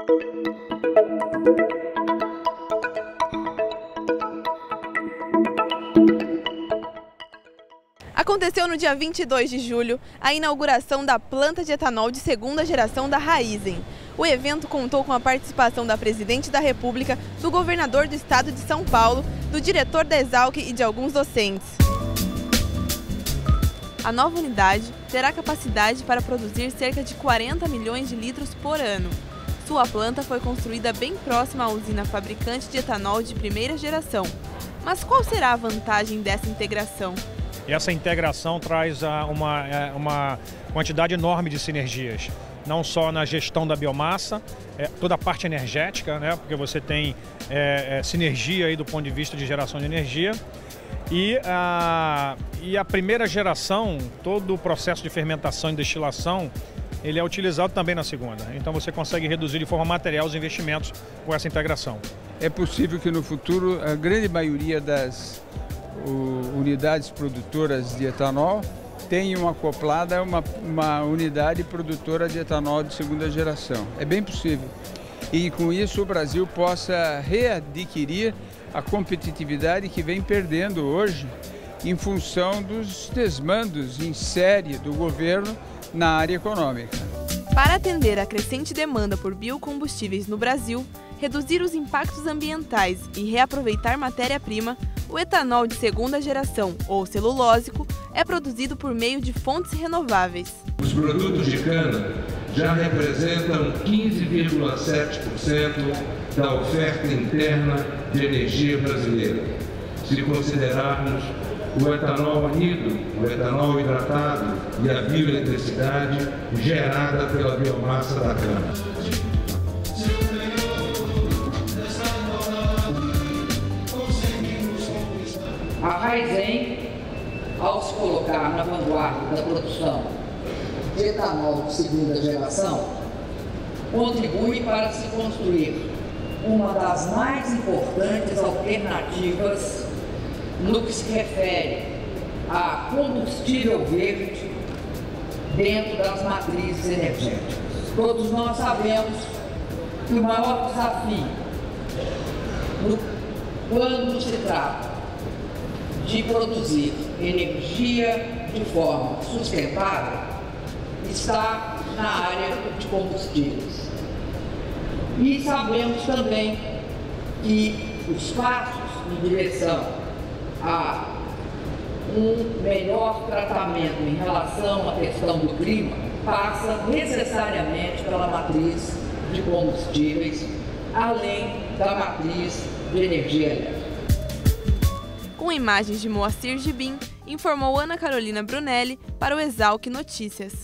Aconteceu no dia 22 de julho a inauguração da planta de etanol de segunda geração da Raízen. O evento contou com a participação da Presidente da República, do governador do estado de São Paulo, do diretor da Esalq e de alguns docentes. A nova unidade terá capacidade para produzir cerca de 40 milhões de litros por ano. Sua planta foi construída bem próxima à usina fabricante de etanol de primeira geração. Mas qual será a vantagem dessa integração? E essa integração traz uma quantidade enorme de sinergias, não só na gestão da biomassa, toda a parte energética, né, porque você tem sinergia aí do ponto de vista de geração de energia, e a primeira geração, todo o processo de fermentação e destilação, ele é utilizado também na segunda. Então você consegue reduzir de forma material os investimentos com essa integração. É possível que no futuro a grande maioria das unidades produtoras de etanol tenham acoplada uma unidade produtora de etanol de segunda geração. É bem possível. E com isso o Brasil possa readquirir a competitividade que vem perdendo hoje em função dos desmandos em série do governo na área econômica. Para atender a crescente demanda por biocombustíveis no Brasil, reduzir os impactos ambientais e reaproveitar matéria-prima, o etanol de segunda geração, ou celulósico, é produzido por meio de fontes renováveis. Os produtos de cana já representam 15,7% da oferta interna de energia brasileira. Se considerarmos o etanol anidro, o etanol hidratado e a bioeletricidade gerada pela biomassa da cana. A Raízen, ao se colocar na vanguarda da produção de etanol de segunda geração, contribui para se construir uma das mais importantes alternativas no que se refere a combustível verde dentro das matrizes energéticas. Todos nós sabemos que o maior desafio quando se trata de produzir energia de forma sustentável está na área de combustíveis. E sabemos também que os passos em direção a um melhor tratamento em relação à questão do clima passa necessariamente pela matriz de combustíveis, além da matriz de energia elétrica. Com imagens de Moacir Gibim, informou Ana Carolina Brunelli para o Esalq Notícias.